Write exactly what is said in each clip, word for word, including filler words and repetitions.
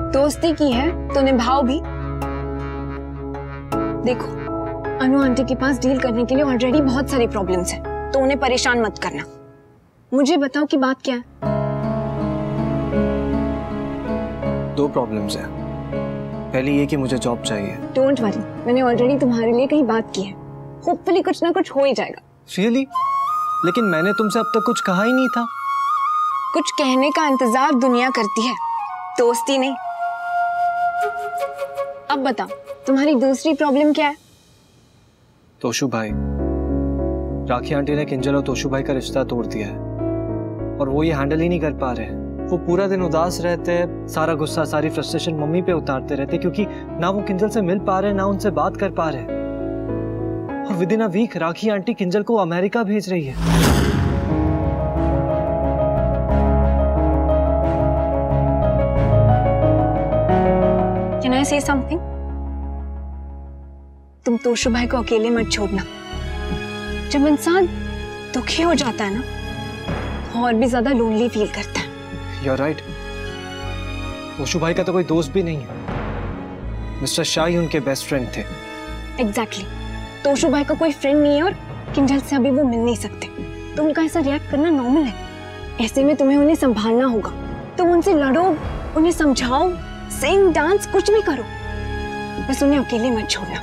दोस्ती की है तो निभाओ भी। देखो, अनु आंटी के पास डील करने के लिए ऑलरेडी बहुत सारी प्रॉब्लम्स हैं, तो उन्हें परेशान मत करना। मुझे बताओ कि बात क्या है? दो प्रॉब्लम्स हैं। पहली ये कि मुझे जॉब चाहिए। डोंट वरी, मैंने ऑलरेडी तुम्हारे लिए कहीं बात की है। होपफुली कुछ ना कुछ हो ही जाएगा। रियली? लेकिन मैंने तुमसे अब तक कुछ कहा ही नहीं था। कुछ कहने का इंतजार दुनिया करती है, दोस्ती नहीं। अब बताओ, तुम्हारी दूसरी प्रॉब्लम क्या है? तोशु भाई। राखी आंटी ने किंजल और तोशु भाई का रिश्ता तोड़ दिया है और वो ये हैंडल ही नहीं कर पा रहे। वो पूरा दिन उदास रहते हैं, सारा गुस्सा सारी फ्रस्ट्रेशन मम्मी पे उतारते रहते, क्योंकि ना वो किंजल से मिल पा रहे ना उनसे बात कर पा रहे। और within a week Rakhi aunty Kinjal को अमेरिका भेज रही है। Can I say something? तुम तोशु भाई को अकेले मत छोड़ना। जब इंसान दुखी हो जाता है ना, तो और भी ज्यादा लोनली फील करता है। You're right. तोशु भाई का तो कोई दोस्त भी नहीं है। मिस्टर शाह ही उनके बेस्ट फ्रेंड थे। Exactly. तोशु भाई का कोई फ्रेंड नहीं है और किंजल से अभी वो मिल नहीं सकते। तो उनका ऐसा रिएक्ट करना नॉर्मल है। ऐसे में तुम्हें उन्हें संभालना होगा। तुम उनसे लड़ो, उन्हें समझाओ, सिंग, डांस, कुछ भी करो, बस उन्हें अकेले मत छोड़ना।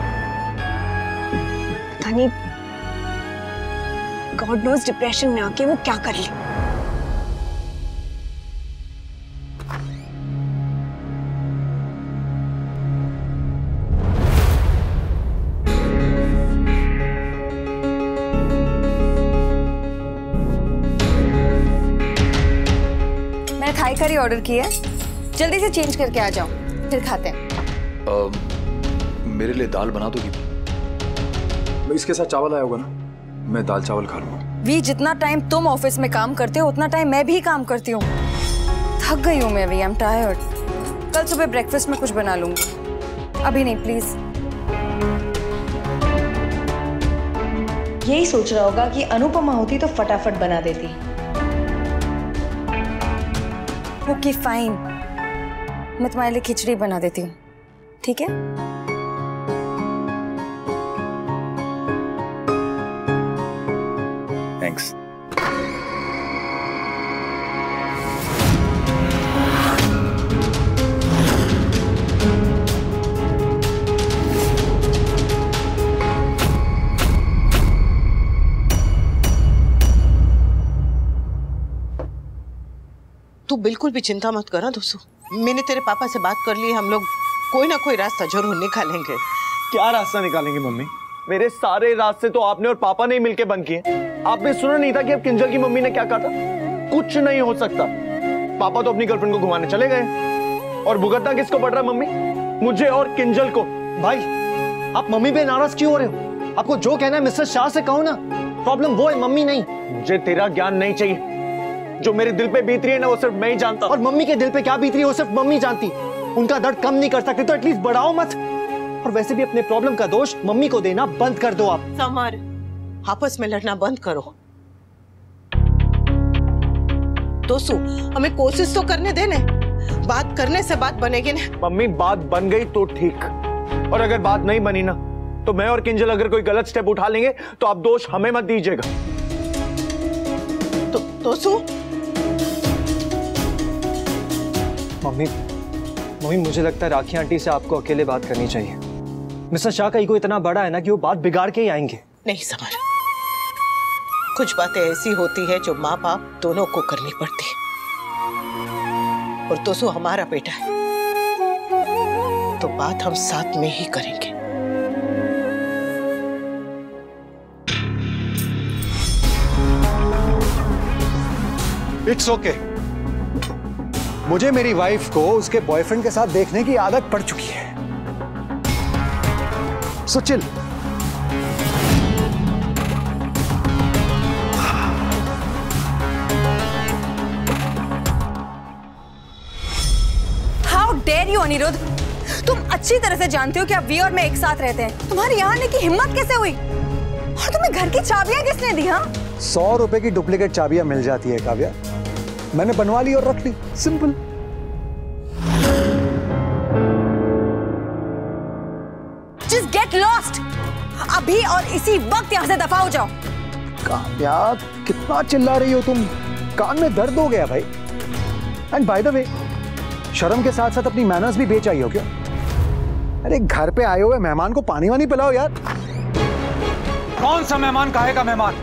पता नहीं गॉड नोज डिप्रेशन में आके वो क्या कर ले। मैंने थाई करी ऑर्डर की है, जल्दी से चेंज करके आ जाओ, फिर खाते हैं। आ, मेरे लिए दाल बना दोगी? इसके साथ चावल आया होगा ना, मैं दाल चावल खा लूंगा। वी, जितना टाइम तुम ऑफिस में काम करते हो उतना टाइम मैं भी काम करती हूँ। थक गई हूँ मैं भी, आई एम टायर्ड। कल सुबह ब्रेकफास्ट में कुछ बना लूंगी, अभी नहीं प्लीज। यही सोच रहा होगा कि अनुपमा होती तो फटाफट बना देती। ओके फाइन, मैं तुम्हारे लिए खिचड़ी बना देती हूँ, ठीक है? थैंक्स। तू बिल्कुल भी चिंता मत करा दोस्तों, मैंने तेरे पापा से बात कर ली, हम लोग कोई ना कोई रास्ता जरूर निकालेंगे। क्या रास्ता निकालेंगे मम्मी? मेरे सारे रास्ते तो आपने और पापा ने मिलके बंद किए। आपने सुना नहीं था कि अब किंजल की मम्मी ने क्या कहा था? कुछ नहीं हो सकता। पापा तो अपनी गर्लफ्रेंड को घुमाने चले गए और भुगतना किसको पड़ रहा है मम्मी? मुझे और किंजल को। भाई, आप मम्मी पे नाराज क्यों हो रहे हो? आपको जो कहना है मिस्टर शाह से कहो ना। प्रॉब्लम वो है, मम्मी नहीं। मुझे तेरा ज्ञान नहीं चाहिए। जो मेरे दिल पे बीत रही है ना, वो सिर्फ मैं ही जानता। और मम्मी के दिल पे क्या बीत रही है वो सिर्फ मम्मी जानती। उनका दर्द कम नहीं कर सकते तो एटलीस्ट बढ़ाओ मत। और वैसे भी अपने प्रॉब्लम का दोष मम्मी को देना बंद कर दो आप। समर, आपस में लड़ना बंद करो। दोस्तों, हमें कोशिश तो करने देने, बात करने से बात बनेगी ना। मम्मी, बात बन गई तो ठीक, और अगर बात नहीं बनी ना तो मैं और किंजल अगर कोई गलत स्टेप उठा लेंगे तो आप दोष हमें मत दीजिएगा। तो दोस्तों, मम्मी मम्मी मुझे लगता है राखी आंटी से आपको अकेले बात करनी चाहिए। मिस्टर शाह का ईगो इतना बड़ा है ना कि वो बात बिगाड़ के ही आएंगे। नहीं समर, कुछ बातें ऐसी होती है जो माँ बाप दोनों को करनी पड़ती है, और दोस्तों हमारा बेटा है तो बात हम साथ में ही करेंगे। It's okay okay. मुझे मेरी वाइफ को उसके बॉयफ्रेंड के साथ देखने की आदत पड़ चुकी है, so chill. How dare you Aniruddh, तुम अच्छी तरह से जानते हो कि अब वी और मैं एक साथ रहते हैं। तुम्हारी यहाँ आने की हिम्मत कैसे हुई? और तुम्हें घर की चाबियां किसने दी? हाँ, सौ रुपए की डुप्लीकेट चाबियां मिल जाती है काव्या, मैंने बनवा ली और रख ली, सिंपल। फास्ट, अभी और इसी वक्त यहाँ से दफा हो जाओ। काव्या, कितना चिल्ला रही हो तुम? कान में दर्द हो गया भाई। एंड बाय द वे, शर्म के साथ साथ अपनी मैनर्स भी बेच आई हो क्या? अरे घर पे आए हुए मेहमान को पानी वानी पिलाओ यार। कौन सा मेहमान, काहे का मेहमान?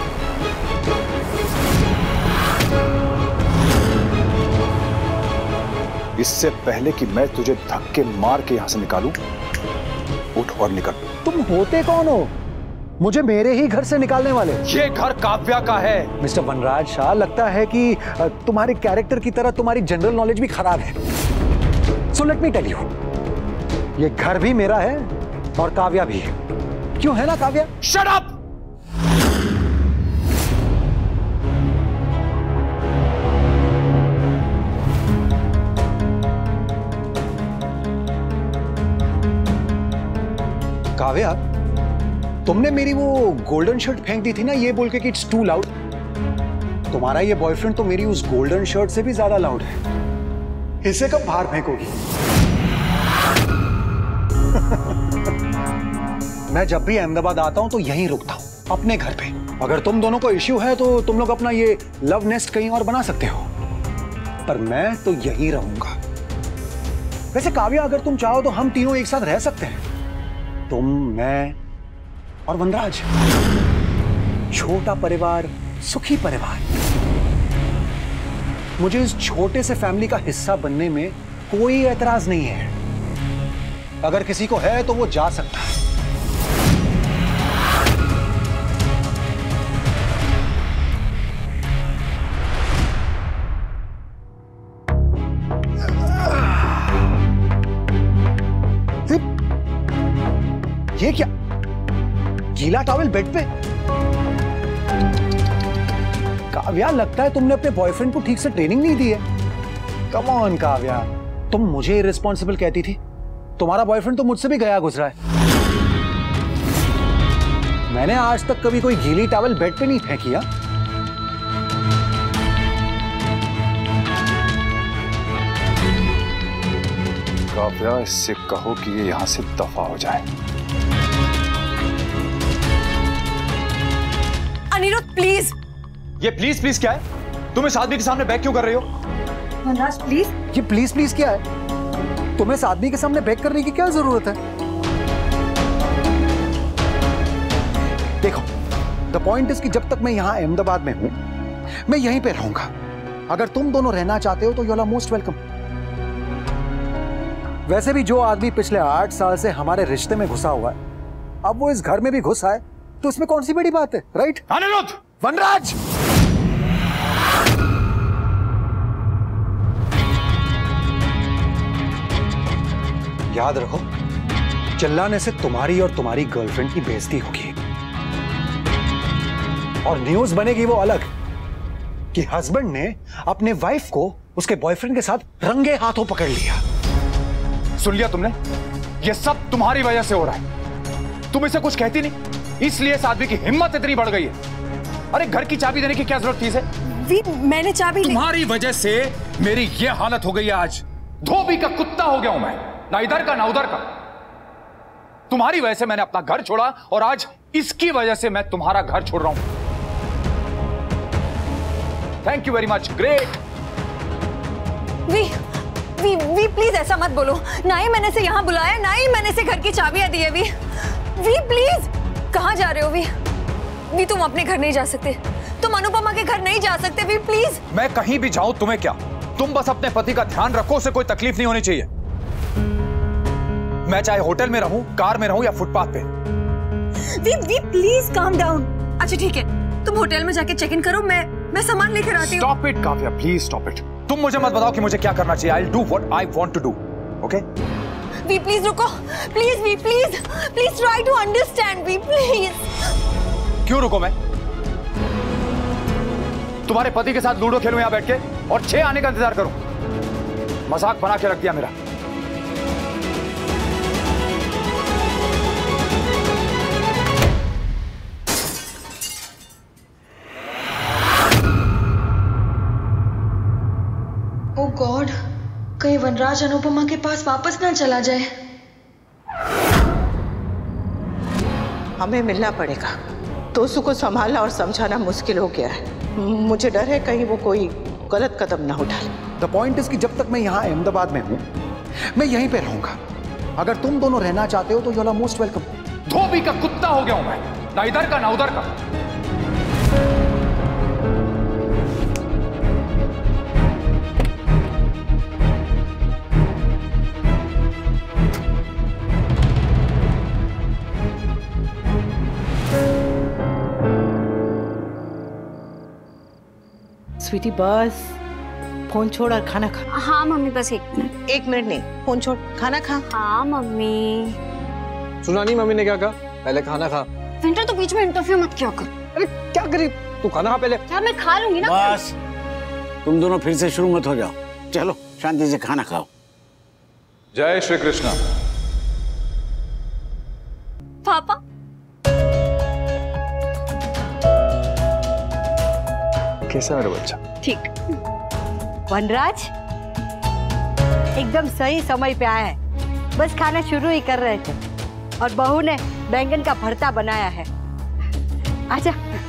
इससे पहले कि मैं तुझे धक्के मार के यहां से निकालूं, उठ और निकल। तुम होते कौन हो मुझे मेरे ही घर से निकालने वाले? ये घर काव्या का है। मिस्टर वनराज शाह, लगता है कि तुम्हारे कैरेक्टर की तरह तुम्हारी जनरल नॉलेज भी खराब है। So let me tell you, ये घर भी मेरा है और काव्या भी है। क्यों है ना काव्या? Shut up! काव्या, तुमने मेरी वो गोल्डन शर्ट फेंक दी थी ना, ये बोल के कि इट्स टू लाउड। तुम्हारा ये बॉयफ्रेंड तो मेरी उस गोल्डन शर्ट से भी ज्यादा लाउड है। इसे कब बाहर फेंकोगी? मैं जब भी अहमदाबाद आता हूं तो यहीं रुकता हूं, अपने घर पे। अगर तुम दोनों को इश्यू है तो तुम लोग अपना ये लव नेस्ट कहीं और बना सकते हो, पर मैं तो यहीं रहूंगा। वैसे काव्या, अगर तुम चाहो तो हम तीनों एक साथ रह सकते हैं, तुम, मैं और वनराज। छोटा परिवार, सुखी परिवार। मुझे इस छोटे से फैमिली का हिस्सा बनने में कोई एतराज नहीं है। अगर किसी को है तो वो जा सकता है। ये क्या? गीला टॉवेल बेड पे? काव्या, लगता है तुमने अपने बॉयफ्रेंड को ठीक से ट्रेनिंग नहीं दी है। कम ऑन काव्या, तुम मुझे इररिस्पॉन्सिबल कहती थी, तुम्हारा बॉयफ्रेंड तो मुझसे भी गया गुजरा है। मैंने आज तक कभी कोई गीली टॉवेल बेड पे नहीं फेंकी। है काव्या, इससे कहो कि ये यहां से दफा हो जाए। अनिरुद्ध, प्लीज। ये प्लीज प्लीज क्या है? तुम इस आदमी के सामने बैक क्यों कर रही हो? वनराज, प्लीज। ये प्लीज प्लीज क्या है? तुम्हें इस आदमी के सामने बैक करने की क्या जरूरत है? देखो, द पॉइंट इज कि जब तक मैं यहां अहमदाबाद में हूं, मैं यहीं पे रहूंगा। अगर तुम दोनों रहना चाहते हो तो यू आर मोस्ट वेलकम। वैसे भी जो आदमी पिछले आठ साल से हमारे रिश्ते में घुसा हुआ है, अब वो इस घर में भी घुसा है, तो इसमें कौन सी बड़ी बात है, राइट? अनिरुद्ध! वनराज! याद रखो, चिल्लाने से तुम्हारी और तुम्हारी गर्लफ्रेंड की बेइज्जती होगी, और न्यूज बनेगी वो अलग कि हस्बैंड ने अपने वाइफ को उसके बॉयफ्रेंड के साथ रंगे हाथों पकड़ लिया। सुन लिया तुमने? ये सब तुम्हारी वजह से हो रहा है। तुम इसे कुछ कहती नहीं, इसलिए इस आदमी की हिम्मत इतनी बढ़ गई है। अरे घर की चाबी देने की क्या जरूरत थी इसे? वी, मैंने चाबी तुम्हारी वजह से मेरी ये हालत हो गई है। आज धोबी का कुत्ता हो गया हूं मैं, ना इधर का ना उधर का। तुम्हारी वजह से मैंने अपना घर छोड़ा और आज इसकी वजह से मैं तुम्हारा घर छोड़ रहा हूं। Thank you very much, great. V, V, V please ऐसा मत बोलो। ना ही मैंने इसे यहाँ बुलाया, ना ही मैंने इसे घर की चाबियां दी है। V, V please. कहाँ जा रहे हो वी? वी, तुम अपने घर नहीं जा सकते, तुम अनुपमा के घर नहीं जा सकते। V please. मैं कहीं भी जाऊं तुम्हें क्या? तुम बस अपने पति का ध्यान रखो, उसे कोई तकलीफ नहीं होनी चाहिए। मैं चाहे होटल में रहूं, कार में रहूं या फुटपाथ पे। V, V please calm down. अच्छा ठीक है, तुम होटल में जाके चेक इन करो, मैं मैं सामान लेकर आती हूँ। Stop it Kavya, please stop it. तुम मुझे मत बताओ कि मुझे क्या करना चाहिए। I will do what I want to do, okay? V please रुको, please V please please try to understand. V please. क्यों रुको मैं? तुम्हारे पति के साथ लूडो खेलूं यहां बैठ के और छह आने का इंतजार करूं? मजाक बना के रख दिया मेरा। ओ गॉड, कहीं वनराज अनुपमा के पास वापस ना चला जाए। हमें मिलना पड़ेगा। तोसू को संभालना और समझाना मुश्किल हो गया है। मुझे डर है कहीं वो कोई गलत कदम ना उठा ले। द पॉइंट इज कि जब तक मैं यहाँ अहमदाबाद में हूँ मैं यहीं पे रहूंगा। अगर तुम दोनों रहना चाहते हो तो यू आर मोस्ट वेलकम। धोबी का कुत्ता हो गया हूं मैं, ना इधर का ना उधर का। स्वीटी बस फोन छोड़ और खाना खा। हाँ मम्मी, बस एक मिनट। एक मिनट नहीं, फोन छोड़, खाना खा। हाँ मम्मी। सुना नहीं मम्मी ने क्या कहा? पहले खाना खा। विंटर तो बीच में इंटरफेयर मत किया कर। अरे क्या करी, तू खाना खा पहले। यार मैं खा लूंगी ना। बस तुम दोनों फिर से शुरू मत हो जाओ, चलो शांति से खाना खाओ। जय श्री कृष्ण। पापा कैसा मेरा बच्चा? ठीक। वनराज एकदम सही समय पे आया है, बस खाना शुरू ही कर रहे थे और बहू ने बैंगन का भरता बनाया है। आजा।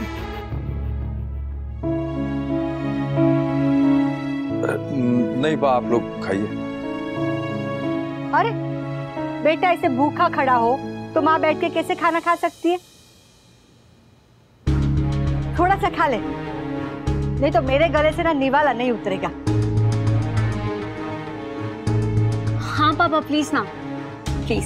नहीं बा, आप लोग खाइए। अरे बेटा ऐसे भूखा खड़ा हो तो माँ बैठ के कैसे खाना खा सकती है? थोड़ा सा खा ले, नहीं तो मेरे गले से ना निवाला नहीं उतरेगा। हाँ पापा प्लीज ना, प्लीज।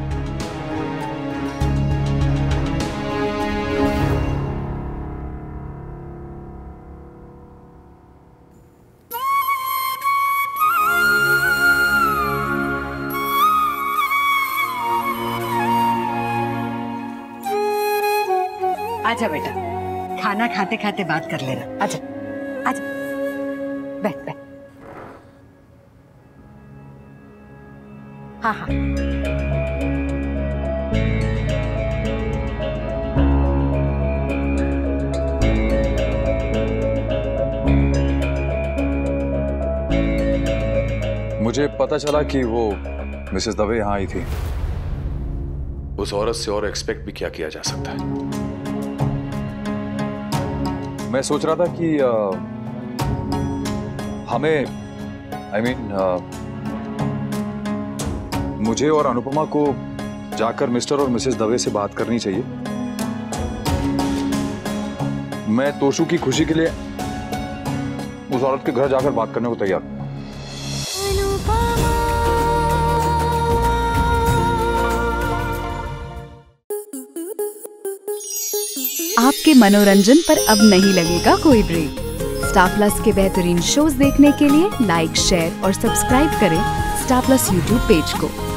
आजा बेटा, खाना खाते खाते बात कर लेना। आजा आजा, बैठ बैठ। हाँ हाँ मुझे पता चला कि वो मिसेस दवे यहाँ आई थी। उस औरत से और एक्सपेक्ट भी क्या किया जा सकता है। मैं सोच रहा था कि आ, हमें आई I मीन mean, मुझे और अनुपमा को जाकर मिस्टर और मिसेस दवे से बात करनी चाहिए। मैं तोशु की खुशी के लिए उस औरत के घर जाकर बात करने को तैयार हूं। आपके मनोरंजन पर अब नहीं लगेगा कोई ब्रेक। स्टार प्लस के बेहतरीन शोज देखने के लिए लाइक, शेयर और सब्सक्राइब करें स्टार प्लस यूट्यूब पेज को।